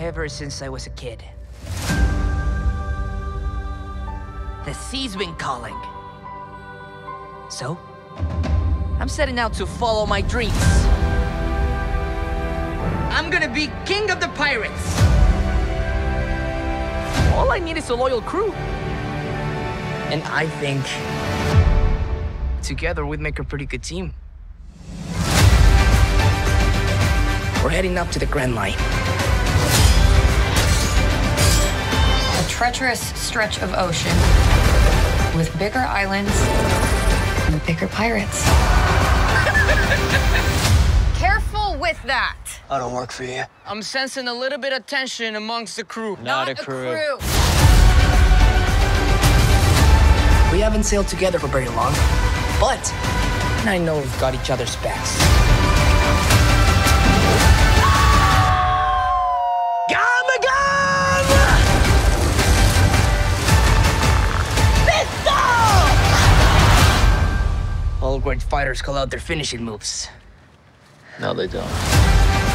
ever since I was a kid. The sea's been calling. So, I'm setting out to follow my dreams. I'm gonna be king of the pirates. All I need is a loyal crew. And I think together we'd make a pretty good team. We're heading up to the Grand Line. A treacherous stretch of ocean with bigger islands and bigger pirates. Careful with that. I don't work for you. I'm sensing a little bit of tension amongst the crew. Not a crew. We haven't sailed together for very long, but I know we've got each other's backs. All great fighters call out their finishing moves. No, they don't.